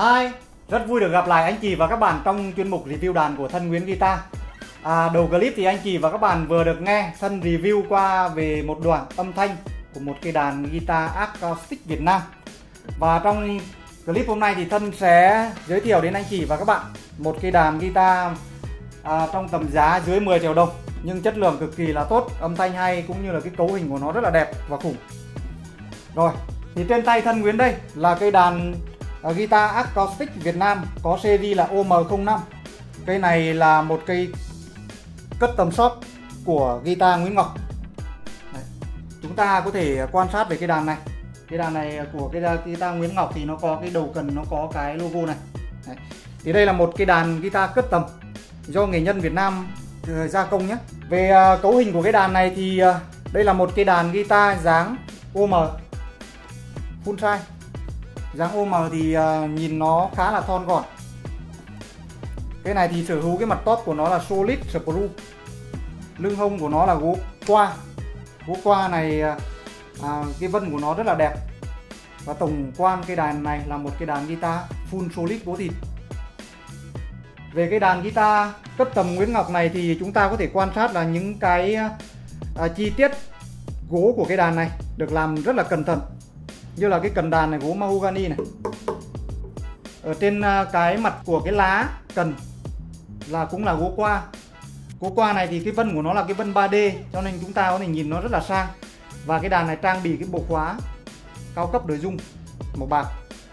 Hi, rất vui được gặp lại anh chị và các bạn trong chuyên mục review đàn của Thân Nguyễn Guitar. Đầu clip thì anh chị và các bạn vừa được nghe Thân review qua về một đoạn âm thanh của một cây đàn guitar acoustic Việt Nam. Và trong clip hôm nay thì Thân sẽ giới thiệu đến anh chị và các bạn một cây đàn guitar trong tầm giá dưới 10 triệu đồng, nhưng chất lượng cực kỳ là tốt, âm thanh hay cũng như là cái cấu hình của nó rất là đẹp và khủng. Rồi, thì trên tay Thân Nguyễn đây là cây đàn guitar acoustic Việt Nam có series là OM05. Cây này là một cây custom shop của guitar Nguyễn Ngọc. Đấy. Chúng ta có thể quan sát về cây đàn này. Cây đàn này của cái guitar Nguyễn Ngọc thì nó có cái đầu cần, nó có cái logo này. Đấy. Thì đây là một cây đàn guitar custom do nghệ nhân Việt Nam gia công nhé. Về cấu hình của cái đàn này thì đây là một cây đàn guitar dáng OM full size. Dáng OM thì nhìn nó khá là thon gọn. Cái này thì sở hữu cái mặt top của nó là solid screw. Lưng hông của nó là gỗ qua. Gỗ qua này cái vân của nó rất là đẹp. Và tổng quan cây đàn này là một cây đàn guitar full solid gỗ thịt. Về cái đàn guitar custom Nguyễn Ngọc này thì chúng ta có thể quan sát là những cái chi tiết gỗ của cái đàn này được làm rất là cẩn thận. Như là cái cần đàn này gỗ mahogany này. Ở trên cái mặt của cái lá cần là cũng là gỗ qua. Gỗ qua này thì cái vân của nó là cái vân 3D, cho nên chúng ta có thể nhìn nó rất là sang. Và cái đàn này trang bị cái bộ khóa cao cấp đổi dung màu bạc.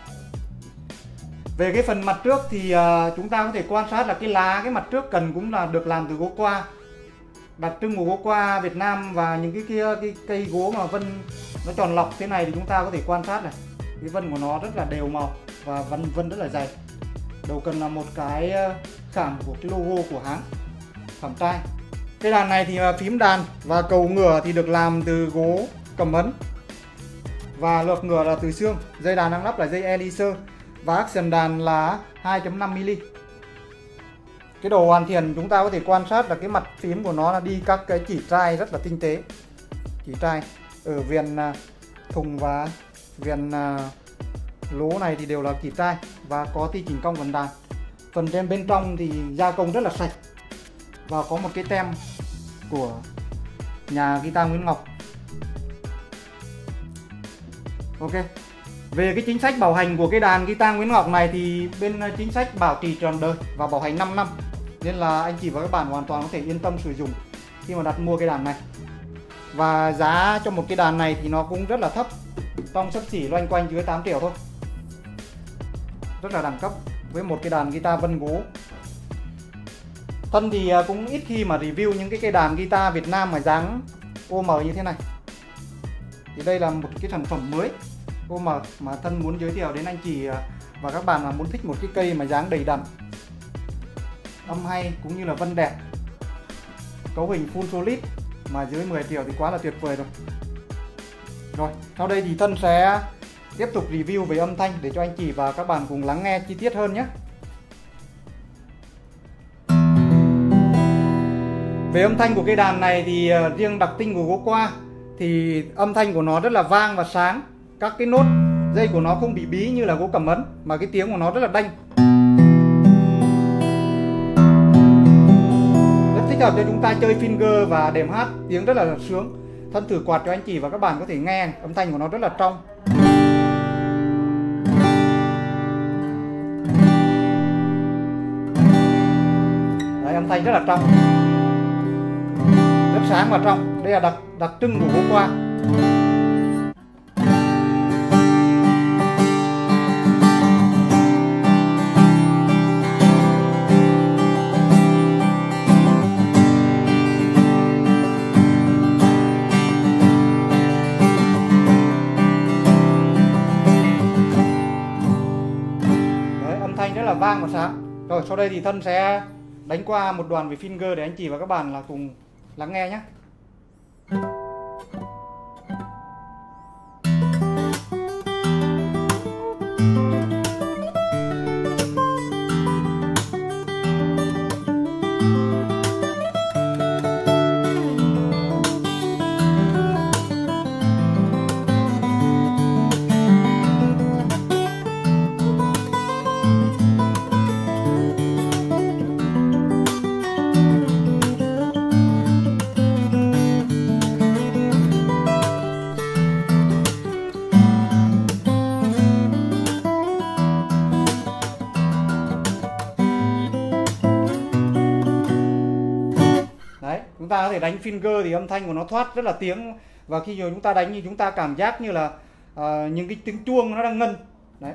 Về cái phần mặt trước thì chúng ta có thể quan sát là cái lá, cái mặt trước cần cũng là được làm từ gỗ qua. Đặc trưng của gỗ qua Việt Nam và những cái cây gỗ mà vân nó tròn lọc thế này thì chúng ta có thể quan sát này, cái vân của nó rất là đều màu và vân rất là dày. Đầu cần là một cái khảm của cái logo của hãng, khảm trai. Cái đàn này thì phím đàn và cầu ngửa thì được làm từ gỗ cầm ấn và lược ngửa là từ xương. Dây đàn đang lắp là dây Eliser và action đàn là 2.5mm. Cái đồ hoàn thiện chúng ta có thể quan sát là cái mặt phím của nó là đi các cái chỉ trai rất là tinh tế. Chỉ trai ở viền thùng và viền lỗ này thì đều là chỉ trai và có ti chỉnh cong phần đàn. Phần trên bên trong thì gia công rất là sạch và có một cái tem của nhà guitar Nguyễn Ngọc. Ok. Về cái chính sách bảo hành của cái đàn guitar Nguyễn Ngọc này thì bên chính sách bảo trì trọn đời và bảo hành 5 năm. Nên là anh chị và các bạn hoàn toàn có thể yên tâm sử dụng khi mà đặt mua cái đàn này. Và giá cho một cái đàn này thì nó cũng rất là thấp, trong xấp xỉ loanh quanh dưới 8 triệu thôi. Rất là đẳng cấp với một cái đàn guitar vân gỗ. Thân thì cũng ít khi mà review những cái cây đàn guitar Việt Nam mà dáng OM như thế này. Thì đây là một cái sản phẩm mới OM mà Thân muốn giới thiệu đến anh chị và các bạn mà muốn thích một cái cây mà dáng đầy đặn, âm hay cũng như là vân đẹp, cấu hình full solid mà dưới 10 triệu thì quá là tuyệt vời rồi. Rồi, sau đây thì Thân sẽ tiếp tục review về âm thanh để cho anh chị và các bạn cùng lắng nghe chi tiết hơn nhé. Về âm thanh của cây đàn này thì riêng đặc tính của gỗ qua thì âm thanh của nó rất là vang và sáng. Các cái nốt dây của nó không bị bí như là gỗ cầm ấn mà cái tiếng của nó rất là đanh. Rất thích hợp cho chúng ta chơi finger và đệm hát, tiếng rất là sướng. Thân thử quạt cho anh chị và các bạn có thể nghe âm thanh của nó rất là trong. Đấy, âm thanh rất là trong, rất sáng và trong. Đây là đặc trưng của gỗ qua. Rất là vang và sáng. Rồi sau đây thì Thân sẽ đánh qua một đoạn về finger để anh chị và các bạn là cùng lắng nghe nhé. Chúng ta có thể đánh finger thì âm thanh của nó thoát rất là tiếng, và khi chúng ta đánh thì chúng ta cảm giác như là những cái tiếng chuông nó đang ngân. Đấy.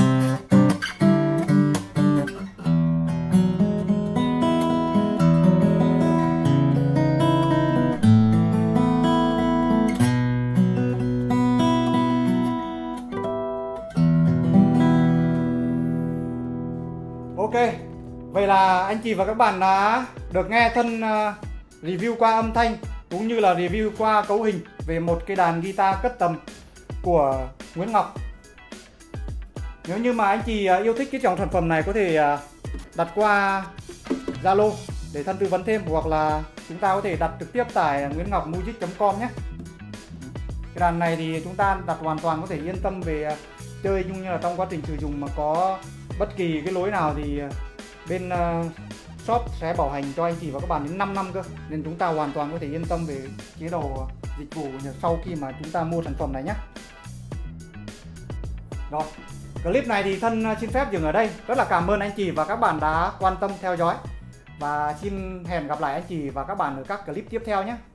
Ok, vậy là anh chị và các bạn đã được nghe Thân review qua âm thanh cũng như là review qua cấu hình về một cái đàn guitar custom của Nguyễn Ngọc. Nếu như mà anh chị yêu thích cái dòng sản phẩm này, có thể đặt qua Zalo để Thân tư vấn thêm, hoặc là chúng ta có thể đặt trực tiếp tại nguyenngocmusic.com nhé. Cái đàn này thì chúng ta đặt hoàn toàn có thể yên tâm về chơi, cũng như là trong quá trình sử dụng mà có bất kỳ cái lỗi nào thì bên shop sẽ bảo hành cho anh chị và các bạn đến 5 năm cơ, nên chúng ta hoàn toàn có thể yên tâm về chế độ dịch vụ sau khi mà chúng ta mua sản phẩm này nhé. Rồi, clip này thì Thân xin phép dừng ở đây. Rất là cảm ơn anh chị và các bạn đã quan tâm theo dõi, và xin hẹn gặp lại anh chị và các bạn ở các clip tiếp theo nhé.